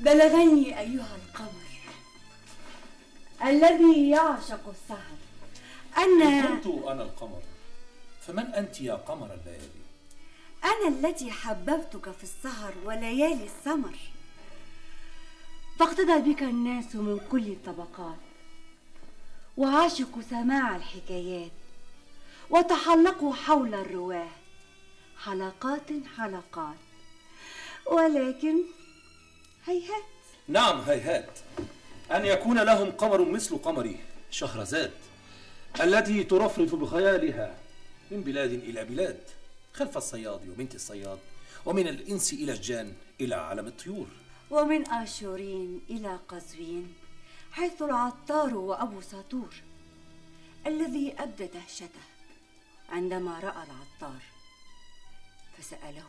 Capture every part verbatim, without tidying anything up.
بلغني أيها القمر الذي يعشق السهر أن إن كنت أنا القمر فمن أنت يا قمر الليالي؟ أنا التي حببتك في السهر وليالي السمر، فاقتدى بك الناس من كل الطبقات وعاشقوا سماع الحكايات وتحلقوا حول الرواه حلقات حلقات، ولكن هيهات. نعم هيهات أن يكون لهم قمر مثل قمري شهرزاد التي ترفرف بخيالها من بلاد إلى بلاد، خلف الصياد وبنت الصياد، ومن الإنس إلى الجان إلى عالم الطيور، ومن آشورين إلى قزوين، حيث العطار وأبو ساطور الذي أبدى دهشته عندما رأى العطار فسأله: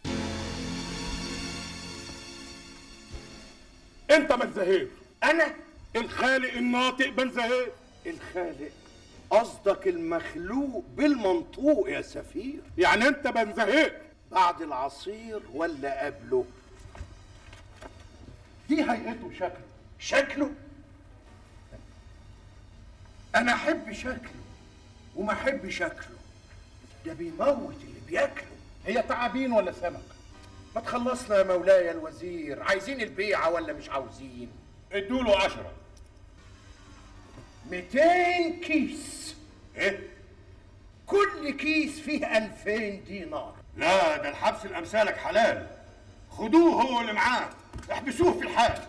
انت بن زهير؟ انا الخالق الناطق بن زهير. الخالق؟ قصدك المخلوق بالمنطوق يا سفير. يعني انت بن زهير بعد العصير ولا قبله؟ دي هيئته شكله. شكله؟ انا احب شكله وما احب شكله، ده بيموت اللي بياكله. هي تعابين ولا سمك؟ ما تخلصنا يا مولاي الوزير، عايزين البيعة ولا مش عاوزين؟ ادوله عشرة. ميتين كيس. ايه؟ كل كيس فيه ألفين دينار. لا ده الحبس الأمثالك حلال، خدوه هو اللي معاه احبسوه في الحال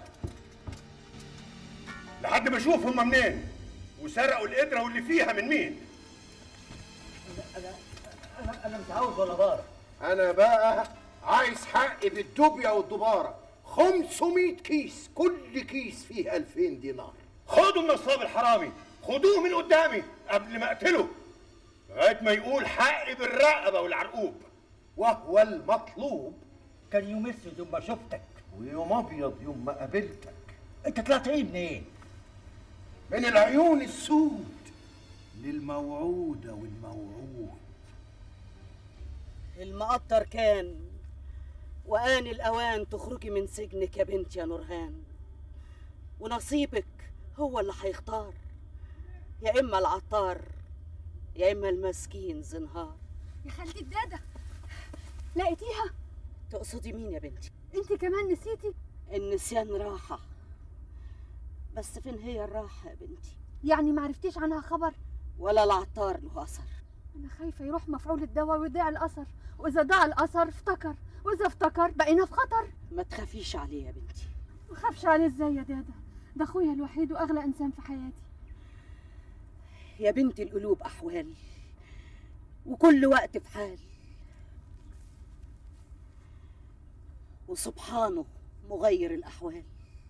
لحد ما اشوف هما منين وسرقوا القدرة واللي فيها من مين. انا انا انا مش عاوز ولا بارة. انا بقى عايز حقي بالدوبيا والدبارة، خمسمية كيس، كل كيس فيه ألفين دينار. خدوا النصاب الحرامي، خدوه من قدامي قبل ما اقتله، لغايه ما يقول حقي بالرقبه والعرقوب. وهو المطلوب. كان يوم اسود يوم ما شفتك، ويوم ابيض يوم ما قابلتك. انت طلعت ايه منين؟ من العيون السود للموعودة والموعود. المقطر كان وآن الأوان تخرجي من سجنك يا بنتي يا نورهان، ونصيبك هو اللي هيختار، يا إما العطار يا إما المسكين زنهار. يا خالتي الدادة لقيتيها؟ تقصدي مين يا بنتي؟ انت كمان نسيتي؟ النسيان راحة، بس فين هي الراحة يا بنتي؟ يعني معرفتيش عنها خبر؟ ولا العطار له أثر. أنا خايفة يروح مفعول الدواء ويضيع الأثر، وإذا ضاع الأثر افتكر، وإذا افتكر بقينا في خطر. ما تخافيش عليه يا بنتي. ما اخافش عليه ازاي يا دادا؟ ده أخويا الوحيد وأغلى إنسان في حياتي. يا بنتي القلوب أحوال، وكل وقت في حال، وسبحانه مغير الأحوال،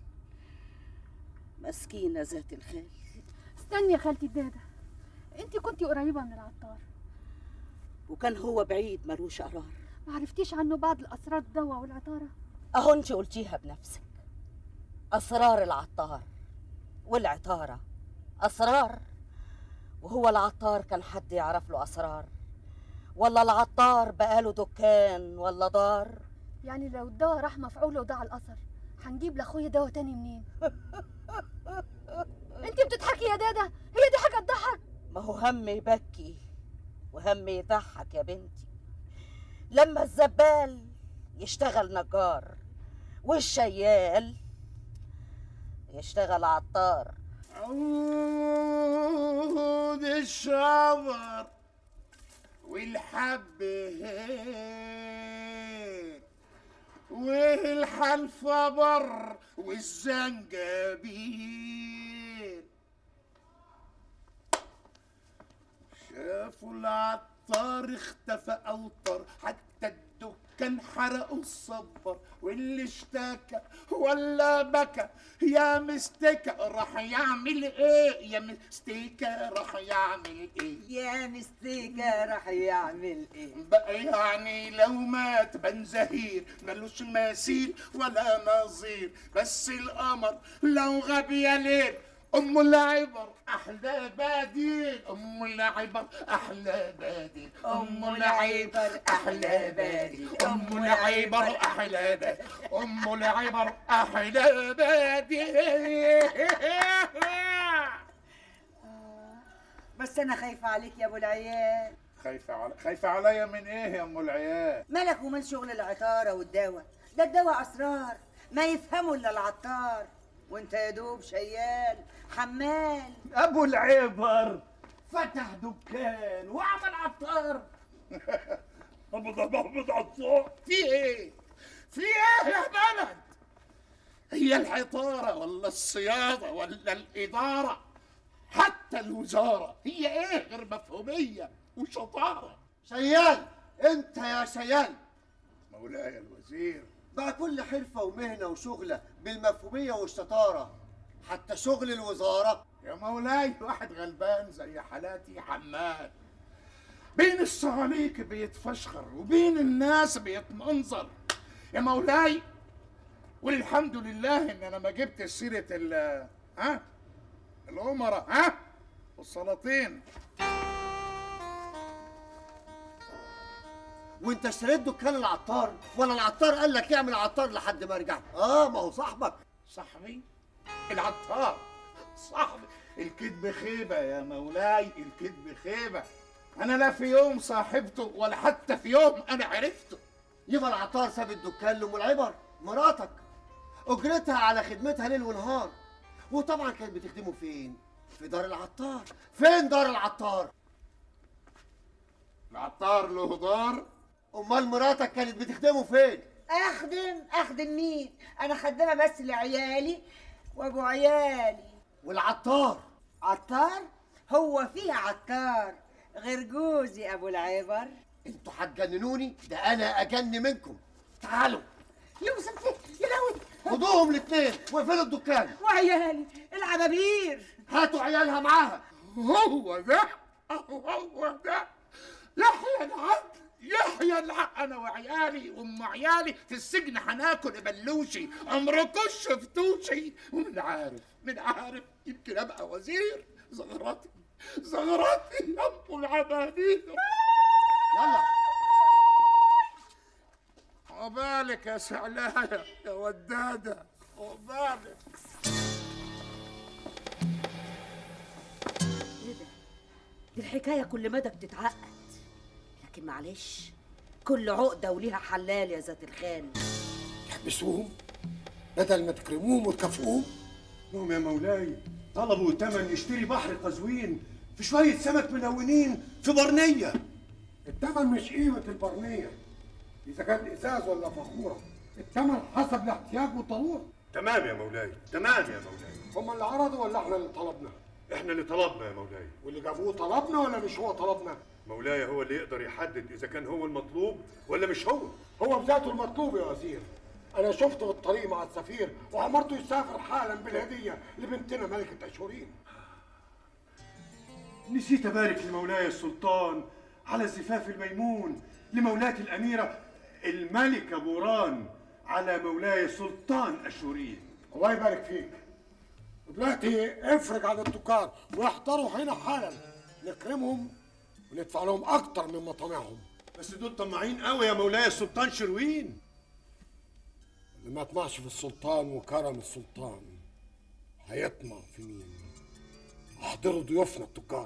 مسكينة ذات الخال. استني يا خالتي الدادة، انت كنتي قريبة من العطار وكان هو بعيد ملوش قرار. ما عرفتيش عنه بعض الأسرار الدواء والعطارة؟ أهو انت قلتيها بنفسك، أسرار العطار والعطارة أسرار، وهو العطار كان حد يعرف له أسرار؟ ولا العطار بقاله دكان ولا دار؟ يعني لو الدواء راح مفعوله وضاع الأثر هنجيب لأخويا دواء تاني منين؟ انت بتضحكي يا دادا، هي دي حاجة تضحك؟ ما هو هم يبكي وهم يضحك يا بنتي، لما الزبال يشتغل نجار والشيال يشتغل عطار. عود الشبر والحب هيك والحلفة بر والزنجبيل، شافوا العطار اختفى اوطر، حتى الدكان حرقوا الصبر، واللي اشتكى ولا بكى يا مستكى راح يعمل ايه؟ يا مستكى راح يعمل ايه؟ يا مستيكة راح يعمل ايه؟ بقى يعني لو مات بن زهير ملوش مثيل ولا نظير، بس القمر لو غاب يا ليل ام العبر احلى بادين، ام العبر احلى بادين، ام العبر احلى بادين، ام العبر احلى بادين، ام العبر احلى بادين. بس انا خايفه عليك يا ابو العيال. خايفه على خايفه عليا من ايه يا ام العيال؟ مالك ومن شغل العطاره والدواء؟ ده الدواء اسرار ما يفهمه الا العطار، وانت يا دوب شيال حمال. ابو العبر فتح دكان وعمل عطار. ابو ضباب عطار في ايه؟ في ايه يا بلد؟ هي العطاره ولا الصياده ولا الاداره حتى الوزاره هي ايه غير مفهوميه وشطاره؟ شيال، انت يا شيال. مولاي الوزير، بقى كل حرفة ومهنة وشغلة بالمفهومية والشطارة، حتى شغل الوزارة. يا مولاي واحد غلبان زي حالاتي حمال، بين الصهاليك بيتفشخر وبين الناس بيتمنظر. يا مولاي والحمد لله ان انا ما جبت سيرة ال ها الأمراء ها والسلاطين. وانت اشتريت دكان العطار ولا العطار قال لك اعمل عطار لحد ما ارجع؟ اه ما هو صاحبك. صاحبي العطار صاحبي. الكذب خيبة يا مولاي، الكذب خيبة. انا لا في يوم صاحبته ولا حتى في يوم انا عرفته. يبقى العطار ساب الدكان لام العبر مراتك، اجرتها على خدمتها ليل ونهار، وطبعا كانت بتخدمه فين؟ في دار العطار. فين دار العطار؟ العطار له دار؟ امال مراتك كانت بتخدمه فين؟ اخدم اخدم مين؟ انا خدامه بس لعيالي وابو عيالي. والعطار؟ عطار؟ هو فيه عطار غير جوزي ابو العبر؟ انتوا هتجننوني؟ ده انا اجن منكم. تعالوا. يوسف يا لهوي، خدوهم الاثنين واقفلوا الدكان. وعيالي العبابير هاتوا عيالها معاها. هو ده هو ده يحيى العدل، يحيى العدل. انا وعيالي وام عيالي في السجن هناكل بلوشي، عمركم شفتوشي. ومن عارف من عارف يمكن ابقى وزير. زغرتي زغرتي يا ام العبابير. يلا عقبالك يا سعلايه يا وداده، عقبالك. ايه ده؟ دي الحكايه كل مدى بتتعقد، لكن معلش كل عقده وليها حلال يا ذات الخال. يحبسوهم بدل ما تكرموهم وتكافئوهم؟ هم يا مولاي طلبوا تمن يشتري بحر قزوين في شويه سمك ملونين في برنيه. التمن مش قيمه البرنيه اذا كان ازاز ولا فخوره، التمن حسب الاحتياج والضروره. تمام يا مولاي، تمام يا مولاي. هم اللي عرضوا ولا احنا اللي طلبنا؟ احنا اللي طلبنا يا مولاي. واللي جابوه طلبنا ولا مش هو طلبنا؟ مولاي هو اللي يقدر يحدد اذا كان هو المطلوب ولا مش هو. هو بذاته المطلوب يا وزير. انا شفته في الطريق مع السفير وامرته يسافر حالا بالهديه لبنتنا ملكه اشورين. نسيت ابارك لمولاي السلطان على الزفاف الميمون لمولاتي الاميره الملكه بوران على مولاي سلطان اشورين. الله يبارك فيك. دلوقتي افرج على التجار ويحضروا هنا حالا، نكرمهم وندفع لهم اكتر من مطامعهم. بس دول طماعين قوي يا مولاي السلطان شروين. اللي ما يطمعش في السلطان وكرم السلطان هيطمع في مين؟ احضروا ضيوفنا التجار.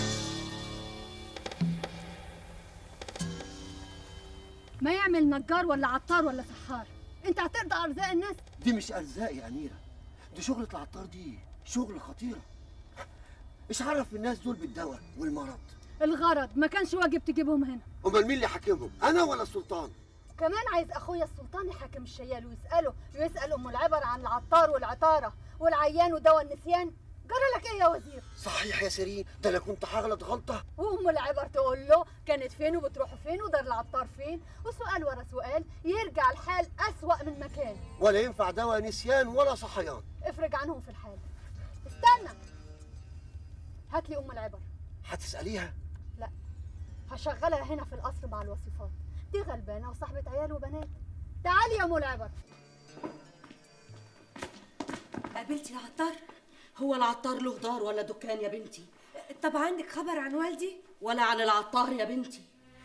ما يعمل نجار ولا عطار ولا سحار، انت هترضى ارزاق الناس؟ دي مش ارزاق يا اميره، دي شغلة العطار، دي شغل خطيرة. ايش عرف الناس دول بالدواء والمرض؟ الغرض ما كانش واجب تجيبهم هنا. امال مين اللي حاكمهم؟ انا ولا السلطان؟ كمان عايز اخويا السلطان يحاكم الشيال ويساله ويسال ام العبر عن العطار والعطاره والعيان ودواء النسيان. جرى لك ايه يا وزير؟ صحيح يا سيرين، ده انا كنت هغلط غلطه. وام العبر تقول له كانت فين وبتروحوا فين ودار العطار فين، وسؤال ورا سؤال يرجع الحال اسوأ من مكان. ولا ينفع دواء نسيان ولا صحيان. افرج عنهم في الحال. استنى، هات لي ام العبر. هتساليها؟ لا، هشغلها هنا في القصر مع الوصيفات، دي غلبانه وصاحبه عيال وبنات. تعالي يا ام العبر. قابلتي العطار؟ هو العطار له دار ولا دكان يا بنتي؟ طب عندك خبر عن والدي؟ ولا عن العطار يا بنتي؟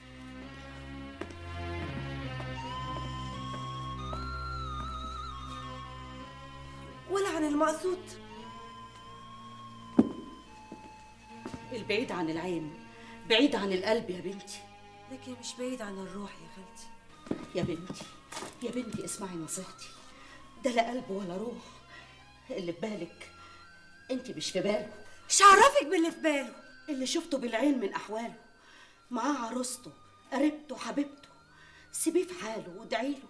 ولا عن المقصود؟ البعيد عن العين بعيد عن القلب يا بنتي. لكن مش بعيد عن الروح يا خالتي. يا بنتي يا بنتي اسمعي نصيحتي، ده لا قلب ولا روح، اللي في بالك انت مش في باله. مش عرفك باللي في باله؟ اللي شفته بالعين من احواله، معاه عروسته قريبته حبيبته، سيبيه في حاله وادعي له.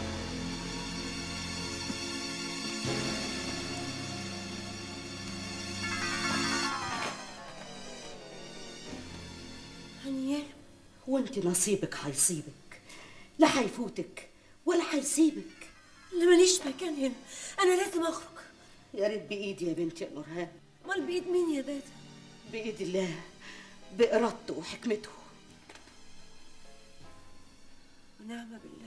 هنياله. وانت نصيبك هيصيبك، لا هيفوتك ولا هيسيبك. اللي ماليش مكان هنا، انا لازم اخرج. يا ريت بايدي يا بنتي يا نورهان. امال بايد مين يا دادا؟ بايد الله، بارادته وحكمته. ونعم بالله.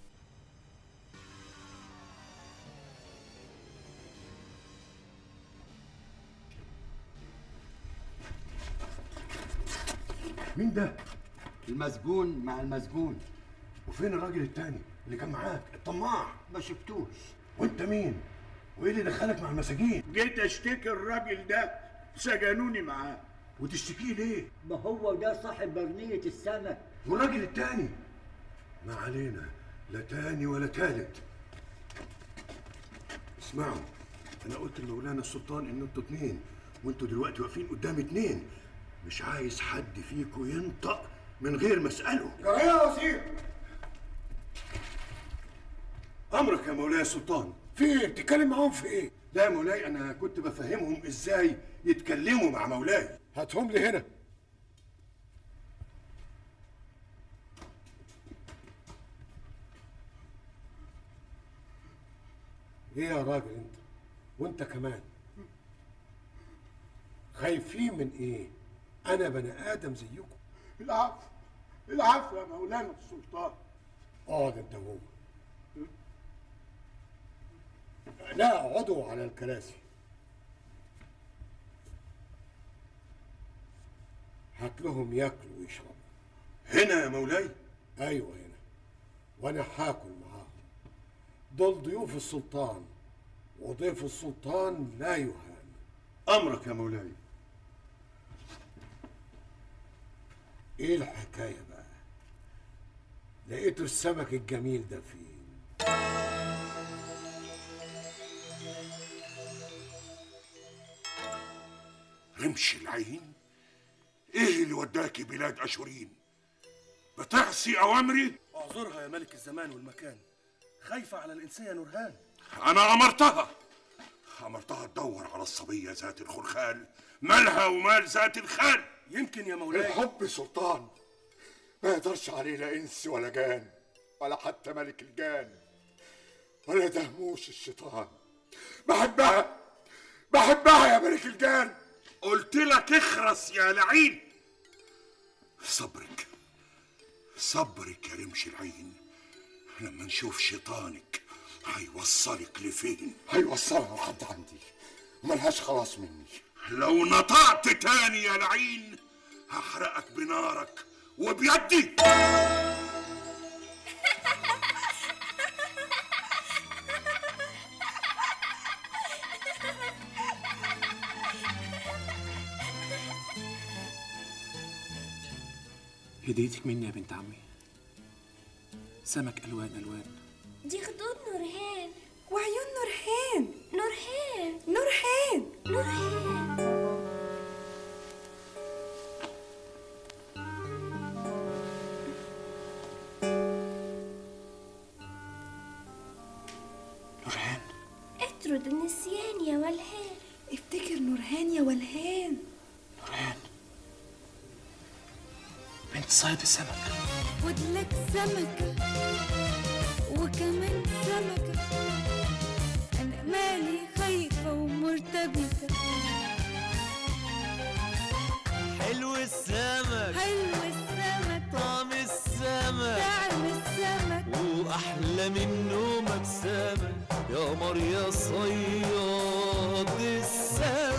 مين ده؟ المسجون مع المسجون. وفين الراجل التاني اللي كان معاك الطماع؟ ما شفتوش. وانت مين؟ وايه اللي دخلك مع المساجين؟ جيت اشتكي الراجل ده، سجنوني معاه. وتشتكيه ليه؟ ما هو ده صاحب برنية السمك. والراجل التاني؟ ما علينا، لا تاني ولا تالت. اسمعوا، انا قلت لمولانا السلطان ان انتوا اتنين، وانتوا دلوقتي واقفين قدام اتنين. مش عايز حد فيكم ينطق من غير ما اساله. يا ايه يا وزير؟ امرك يا مولاي السلطان. في ايه؟ بتتكلم معاهم في ايه؟ لا يا مولاي، انا كنت بفهمهم ازاي يتكلموا مع مولاي. هاتهم لي هنا. ايه يا راجل انت؟ وانت كمان خايفين من ايه؟ انا بني ادم زيكم. العفو العفو يا مولانا السلطان. اقعد انت وهو. لا، اقعدوا على الكراسي. هات لهم ياكلوا ويشربوا. هنا يا مولاي؟ ايوه هنا، وانا هاكل معاهم. دول ضيوف السلطان، وضيف السلطان لا يهان. امرك يا مولاي. ايه الحكايه بقى؟ لقيتوا السمك الجميل ده فين؟ رمش العين؟ ايه اللي وداكي بلاد اشورين؟ بتعصي اوامري؟ اعذرها يا ملك الزمان والمكان، خايفه على الانسيه نورهان. انا امرتها امرتها تدور على الصبيه ذات الخلخال، مالها ومال ذات الخال. يمكن يا مولاي الحب سلطان ما يقدرش عليه لا انس ولا جان، ولا حتى ملك الجان، ولا دهموش الشيطان. بحبها بحبها يا ملك الجان. قلت لك اخرس يا لعين. صبرك صبرك يا رمش العين، لما نشوف شيطانك هيوصلك لفين. هيوصلها لحد عندي وملهاش خلاص مني. لو نطعت تاني يا لعين هحرقك بنارك وبيدي. هديتك مني يا بنت عمي، سمك الوان الوان. دي خدود نورهان وعيون نورهان. نورهان نورهان نورهان. نورهان اطرد النسيان يا ولهان. افتكر نورهان يا ولهان. نورهان بنت صيد السمك. خدلك سمكة وكمان سمكة، أنا مالي خايفة ومرتبكة. حلو السمك حلو السمك، طعم السمك طعم السمك، وأحلى منه مكسمك يا قمر يا صياد السمك.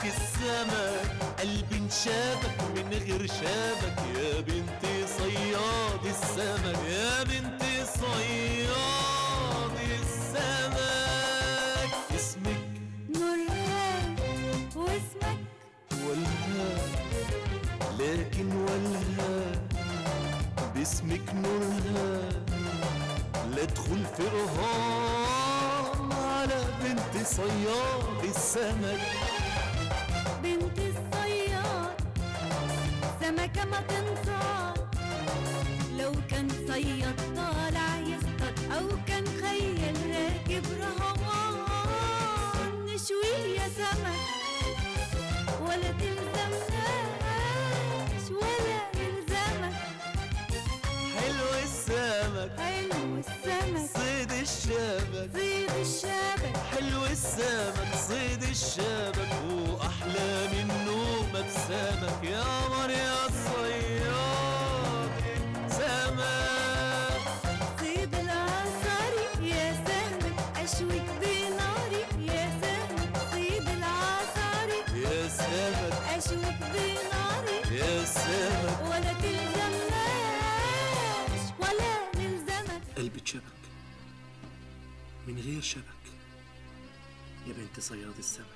السمك، قلبي انشابك من غير شابك يا بنتي صياد السمك، يا بنتي صياد السمك. اسمك نورهان واسمك والهان، لكن والهان باسمك نورهان، لا ادخل في رهان على بنت صياد السمك. بنت الصياد سمكة ما تنصاد، لو كان صياد طالع يصطاد أو كان خيل راكب رهوان، نشويه يا سمك ولا تلزمناش ولا نلزمك. حلو السمك حلو السمك صيد الشبك، صيد الشبك حلو السمك صيد الشبك، وأحلى من نومة بسمك يا قمر يا صياد السمك. صيد العصاري يا سمك أشوك بناري يا سمك، صيد العصاري يا سمك أشوك بناري يا سمك، ولا تلزمناش ولا نلزمك. قلبي اتشبك من غير شبك يا بنت صياد السمك.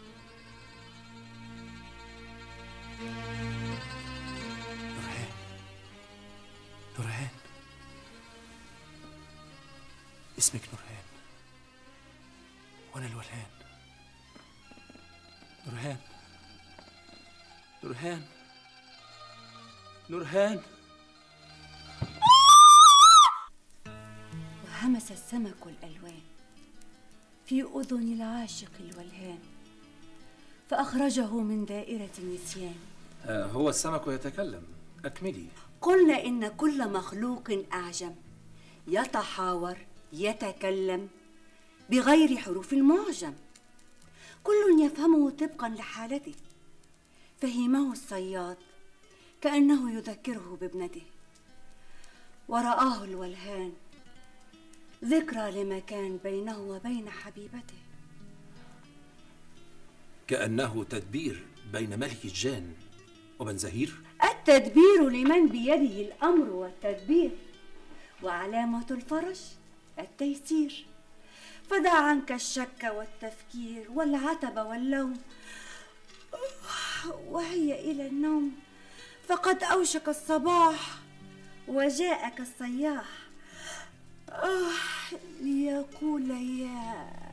نورهان نورهان اسمك نورهان وانا الولهان. نورهان نورهان نورهان. وهمس السمك الألوان في أذن العاشق الولهان، فأخرجه من دائرة النسيان. آه هو السمك يتكلم، أكملي. قلنا إن كل مخلوق أعجم يتحاور يتكلم بغير حروف المعجم، كل يفهمه طبقا لحالته. فهمه الصياد كأنه يذكره بابنته، ورآه الولهان ذكرى لما كان بينه وبين حبيبته. كأنه تدبير بين ملك الجان وبن زهير. التدبير لمن بيده الأمر والتدبير، وعلامة الفرج التيسير. فدع عنك الشك والتفكير والعتب واللوم، وهيا إلى النوم، فقد أوشك الصباح وجاءك الصياح، آه ليقول يا